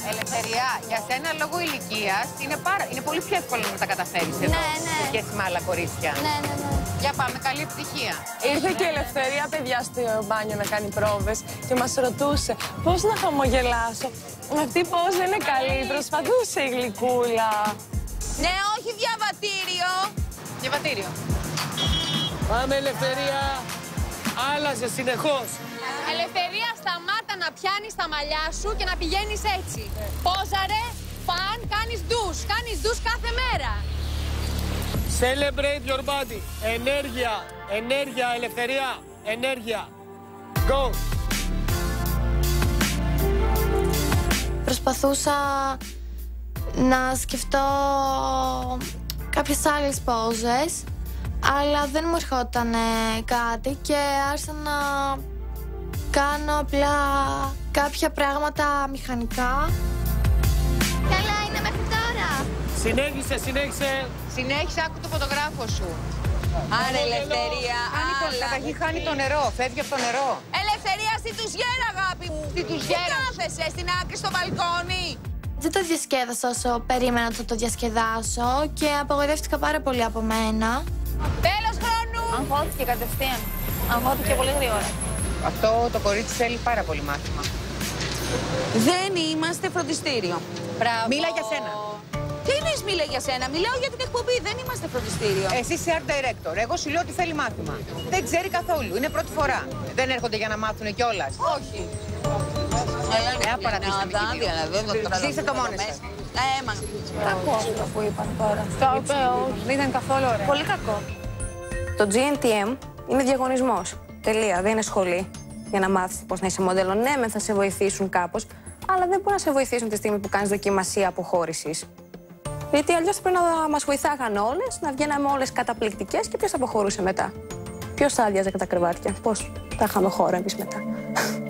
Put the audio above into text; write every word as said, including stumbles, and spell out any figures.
Ελευθερία, για σένα λόγω ηλικίας είναι, πάρα... είναι πολύ πιο εύκολο να τα καταφέρεις εδώ. Ναι, ναι. Σε σχέση με άλλα κορίτσια. Ναι, ναι, ναι. Για πάμε, καλή επιτυχία. Ήρθε και η Ελευθερία, παιδιά, στο μπάνιο να κάνει πρόβες και μας ρωτούσε πώς να χαμογελάσω. Αυτή πώς δεν είναι καλή, προσπαθούσε η γλυκούλα. Ναι, όχι διαβατήριο. Διαβατήριο. Πάμε, Ελευθερία. Άλλαζε συνεχώς. Ελευθερία, σταμάτα να πιάνεις τα μαλλιά σου και να πηγαίνεις έτσι. Πόζαρε, φαν, κάνεις ντους. Κάνεις ντους κάθε μέρα. Celebrate your body. Ενέργεια. Ενέργεια, Ελευθερία. Ενέργεια. Go. Προσπαθούσα να σκεφτώ κάποιες άλλες πόζες, αλλά δεν μου ερχόταν κάτι και άρχισα να κάνω απλά κάποια πράγματα μηχανικά. Καλά είναι μέχρι τώρα. Συνέχισε, συνέχισε. Συνέχισε, άκου το φωτογράφο σου. Άρα, Ελευθερία, Χάνει το, καταρχήν χάνει το νερό, φεύγει από το νερό. Ελευθερία, στη τουζιέρα, αγάπη μου. Στη τουζιέρα. Τι κάθεσαι, στην άκρη στο μπαλκόνι. Δεν το διασκέδασα όσο περίμενα ότι θα το διασκεδάσω και απογοητεύτηκα πάρα πολύ από μένα. Τέλος χρόνου. Αγχώθηκε κατευθείαν. Αγχώθηκε πολύ γρήγορα. Αυτό το κορίτσι θέλει πάρα πολύ μάθημα. Δεν είμαστε φροντιστήριο. Μπράβο. Μίλα για σένα. Τι εννοείς μίλα για σένα, μιλάω για την εκπομπή, δεν είμαστε φροντιστήριο. Εσύ είσαι art director. Εγώ σου λέω ότι θέλει μάθημα. Δεν ξέρει καθόλου. Είναι πρώτη φορά. Δεν έρχονται για να μάθουν κιόλας. Όχι. Νέα παρατήρηση. Ζήστε το μόνοι σας. Ε, μα. Κακό αυτό που είπαν τώρα. Το είπε, δεν ήταν καθόλου ωραία. Πολύ κακό. Το τζι εν τι εμ είναι διαγωνισμός. Τελεία. Δεν είναι σχολή για να μάθεις πώς να είσαι μοντέλο. Ναι, μεν θα σε βοηθήσουν κάπως, αλλά δεν μπορούν να σε βοηθήσουν τη στιγμή που κάνεις δοκιμασία αποχώρησης. Γιατί αλλιώς πρέπει να μας βοηθάγαν όλες, να βγαίναμε όλες καταπληκτικές και ποιος θα αποχωρούσε μετά. Ποιος θα άδειαζε κατά κρεβάτια, πώς θα είχαμε χώρο εμείς μετά.